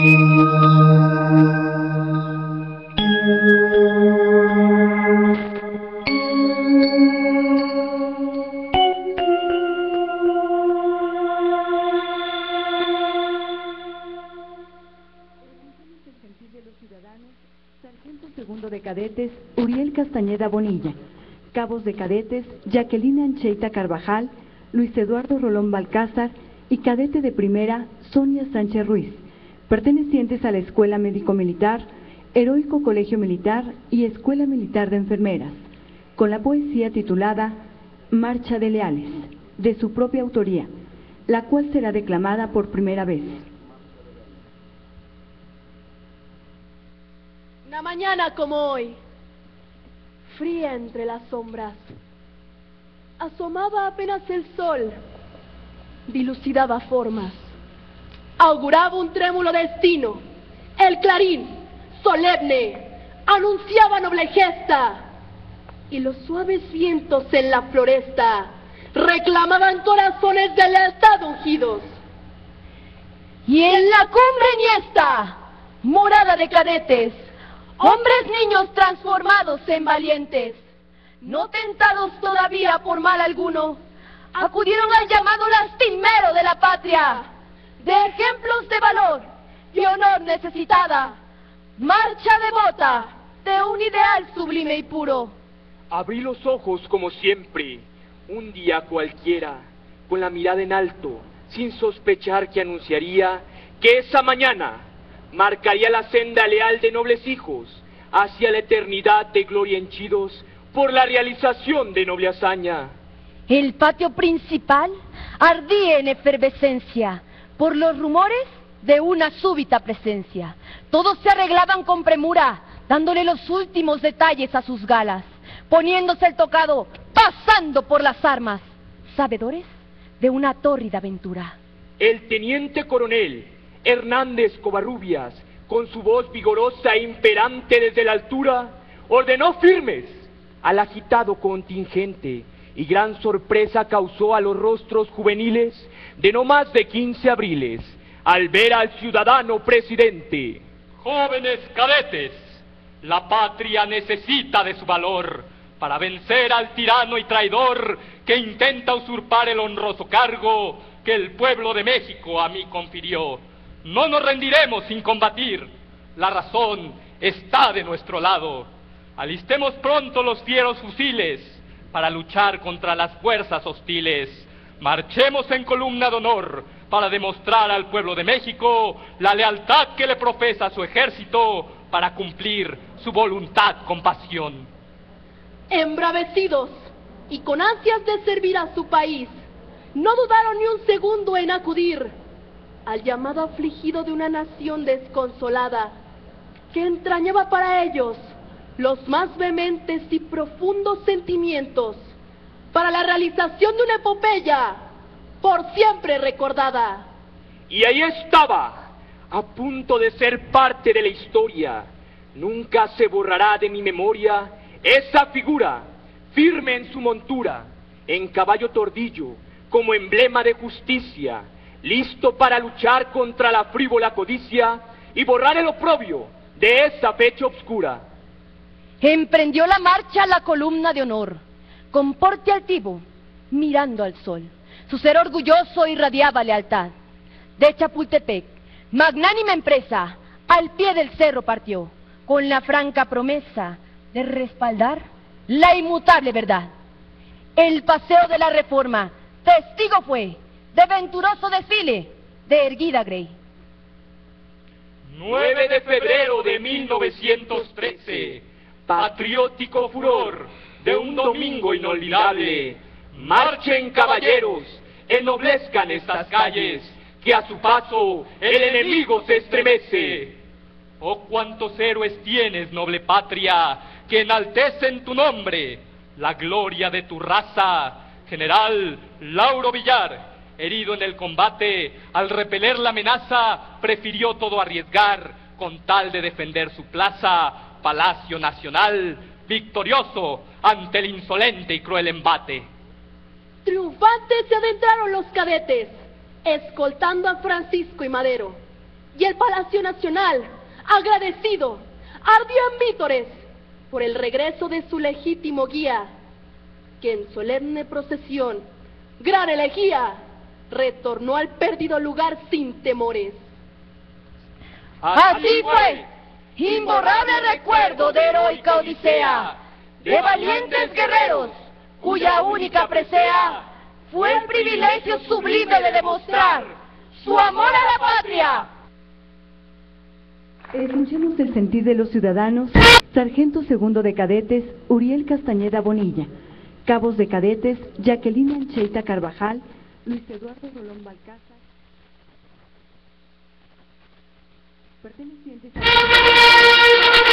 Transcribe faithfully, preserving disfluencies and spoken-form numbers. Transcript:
Sargento segundo de cadetes, Uriel Castañeda Bonilla. Cabos de cadetes, Jacqueline Ancheita Carvajal, Luis Eduardo Rolón Balcázar y cadete de primera, Sonia Sánchez Ruiz, pertenecientes a la Escuela Médico Militar, Heroico Colegio Militar y Escuela Militar de Enfermeras, con la poesía titulada Marcha de Leales, de su propia autoría, la cual será declamada por primera vez. Una mañana como hoy, fría entre las sombras, asomaba apenas el sol, dilucidaba formas, auguraba un trémulo destino, el clarín, solemne, anunciaba noble gesta, y los suaves vientos en la floresta reclamaban corazones de lealtad ungidos. Y en la cumbre niesta, morada de cadetes, hombres niños transformados en valientes, no tentados todavía por mal alguno, acudieron al llamado lastimero de la patria, de ejemplos de valor y honor necesitada, marcha devota de un ideal sublime y puro. Abrí los ojos como siempre, un día cualquiera, con la mirada en alto, sin sospechar que anunciaría que esa mañana marcaría la senda leal de nobles hijos hacia la eternidad de gloria henchidos por la realización de noble hazaña. El patio principal ardía en efervescencia por los rumores de una súbita presencia. Todos se arreglaban con premura, dándole los últimos detalles a sus galas, poniéndose el tocado, pasando por las armas, sabedores de una tórrida aventura. El teniente coronel Hernández Covarrubias, con su voz vigorosa e imperante desde la altura, ordenó firmes al agitado contingente, y gran sorpresa causó a los rostros juveniles de no más de quince abriles al ver al ciudadano presidente. Jóvenes cadetes, la patria necesita de su valor para vencer al tirano y traidor que intenta usurpar el honroso cargo que el pueblo de México a mí confirió. No nos rendiremos sin combatir, la razón está de nuestro lado. Alistemos pronto los fieros fusiles para luchar contra las fuerzas hostiles. Marchemos en columna de honor para demostrar al pueblo de México la lealtad que le profesa su ejército para cumplir su voluntad con pasión. Embravecidos y con ansias de servir a su país, no dudaron ni un segundo en acudir al llamado afligido de una nación desconsolada, que entrañaba para ellos los más vehementes y profundos sentimientos para la realización de una epopeya por siempre recordada. Y ahí estaba, a punto de ser parte de la historia. Nunca se borrará de mi memoria esa figura, firme en su montura, en caballo tordillo, como emblema de justicia, listo para luchar contra la frívola codicia y borrar el oprobio de esa fecha obscura. Emprendió la marcha la columna de honor, con porte altivo, mirando al sol. Su ser orgulloso irradiaba lealtad. De Chapultepec, magnánima empresa, al pie del cerro partió, con la franca promesa de respaldar la inmutable verdad. El paseo de la Reforma, testigo fue de venturoso desfile de erguida Grey. nueve de febrero de mil novecientos trece, patriótico furor de un domingo inolvidable. Marchen caballeros, ennoblezcan estas calles, que a su paso el enemigo se estremece. Oh, cuántos héroes tienes, noble patria, que enaltecen tu nombre, la gloria de tu raza. General Lauro Villar, herido en el combate, al repeler la amenaza, prefirió todo arriesgar con tal de defender su plaza, Palacio Nacional, victorioso ante el insolente y cruel embate. Triunfantes se adentraron los cadetes, escoltando a Francisco y Madero. y el Palacio Nacional, agradecido, ardió en vítores por el regreso de su legítimo guía, que en solemne procesión, gran elegía, retornó al perdido lugar sin temores. Así fue, imborrable recuerdo de heroica odisea, de valientes guerreros, cuya única presea fue el privilegio sublime de demostrar su amor a la patria. Escuchemos el sentir de los ciudadanos. Sargento segundo de cadetes, Uriel Castañeda Bonilla. Cabos de cadetes, Jacqueline Ancheita Carvajal, Luis Eduardo Rolón Balcázar. Pertenecientes a...